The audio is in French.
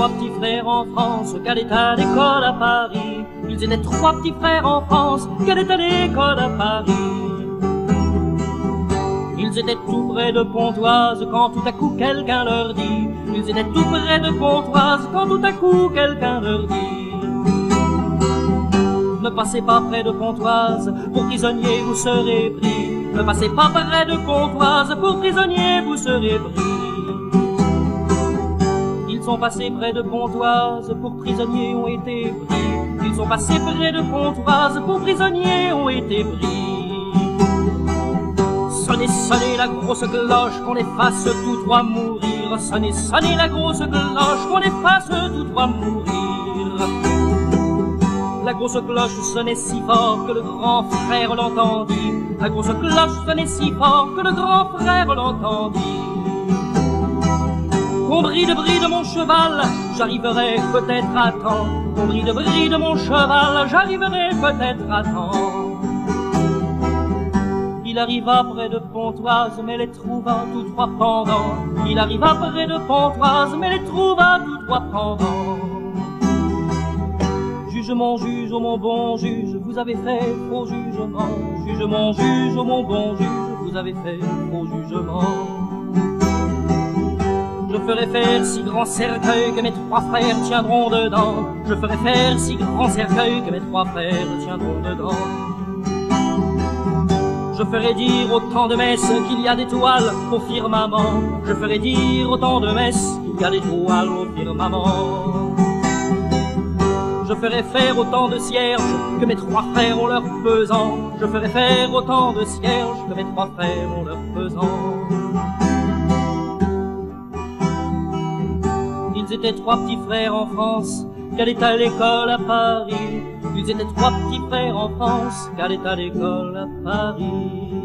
trois petits frères en France, qu'allaient à l'école à Paris. Ils étaient trois petits frères en France, qu'allaient à l'école à Paris. Ils étaient tout près de Pontoise quand tout à coup quelqu'un leur dit. Ils étaient tout près de Pontoise quand tout à coup quelqu'un leur dit. Ne passez pas près de Pontoise, pour prisonnier vous serez pris. Ne passez pas près de Pontoise, pour prisonnier vous serez pris. Ils sont passés près de Pontoise, pour prisonniers ont été pris. Ils sont passés près de Pontoise, pour prisonniers ont été pris. Sonnez, sonnez la grosse cloche, qu'on les fasse tous trois mourir. Sonnez, sonnez la grosse cloche, qu'on les fasse tous trois mourir. La grosse cloche sonnait si fort que le grand frère l'entendit. La grosse cloche sonnait si fort que le grand frère l'entendit. Qu'on bride mon cheval, j'arriverai peut-être à temps. Qu'on bride mon cheval, j'arriverai peut-être à temps. Il arriva près de Pontoise, mais les trouva tous trois pendants. Il arriva près de Pontoise, mais les trouva tous trois pendants. Juge, oh mon bon juge, vous avez fait faux jugement. Juge, oh mon bon juge, vous avez fait faux jugement. Je ferai faire si grand cercueil que mes trois frères tiendront dedans. Je ferai faire si grand cercueil que mes trois frères tiendront dedans. Je ferai dire autant de messes qu'il y a d'étoiles au firmament. Je ferai dire autant de messes qu'il y a d'étoiles au firmament. Je ferai faire autant de cierges que mes trois frères ont leur pesant. Je ferai faire autant de cierges que mes trois frères ont leur pesant. Ils étaient trois petits frères en France, qu'allaient à l'école à Paris. Ils étaient trois petits frères en France, qu'allaient à l'école à Paris.